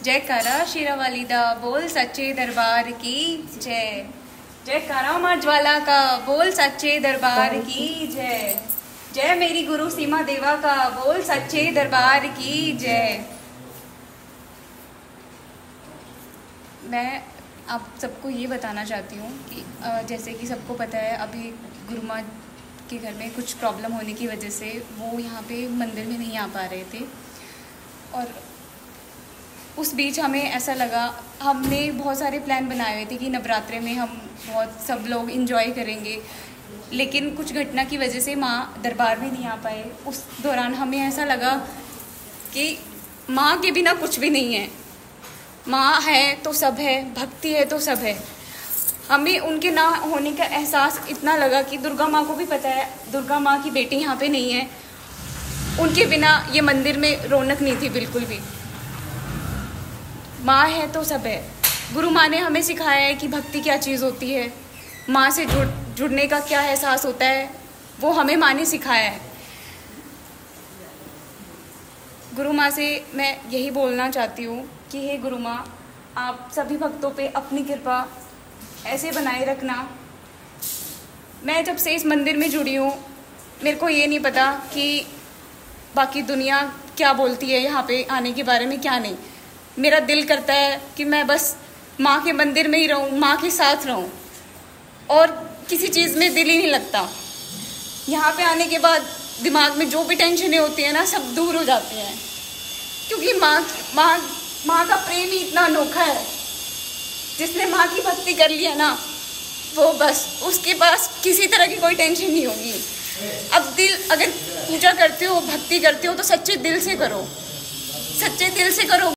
जयकारा शेरा वालिदा बोल सच्चे दरबार की जय। जयकारा मर्जवाला का बोल सच्चे दरबार की जय। जय मेरी गुरु सीमा देवा का बोल सच्चे दरबार की जय। मैं आप सबको ये बताना चाहती हूँ कि जैसे कि सबको पता है, अभी गुरु माँ के घर में कुछ प्रॉब्लम होने की वजह से वो यहाँ पे मंदिर में नहीं आ पा रहे थे। और उस बीच हमें ऐसा लगा, हमने बहुत सारे प्लान बनाए हुए थे कि नवरात्रे में हम बहुत सब लोग एंजॉय करेंगे, लेकिन कुछ घटना की वजह से माँ दरबार में नहीं आ पाए। उस दौरान हमें ऐसा लगा कि माँ के बिना कुछ भी नहीं है। माँ है तो सब है, भक्ति है तो सब है। हमें उनके ना होने का एहसास इतना लगा कि दुर्गा माँ को भी पता है दुर्गा माँ की बेटी यहाँ पे नहीं है। उनके बिना ये मंदिर में रौनक नहीं थी बिल्कुल भी। माँ है तो सब है। गुरु माँ ने हमें सिखाया है कि भक्ति क्या चीज़ होती है, माँ से जुड़ने का क्या एहसास होता है, वो हमें माँ ने सिखाया है। गुरु माँ से मैं यही बोलना चाहती हूँ कि हे गुरु माँ, आप सभी भक्तों पे अपनी कृपा ऐसे बनाए रखना। मैं जब से इस मंदिर में जुड़ी हूँ, मेरे को ये नहीं पता कि बाकी दुनिया क्या बोलती है यहाँ पे आने के बारे में, क्या नहीं। मेरा दिल करता है कि मैं बस माँ के मंदिर में ही रहूँ, माँ के साथ रहूँ, और किसी चीज़ में दिल ही नहीं लगता। यहाँ पे आने के बाद दिमाग में जो भी टेंशनें होती हैं ना, सब दूर हो जाती हैं, क्योंकि माँ का प्रेम ही इतना अनोखा है। जिसने माँ की भक्ति कर लिया ना, वो बस उसके पास किसी तरह की कोई टेंशन नहीं होगी। अब अगर पूजा करते हो, भक्ति करते हो, तो सच्चे दिल से करो, सच्चे दिल से करो।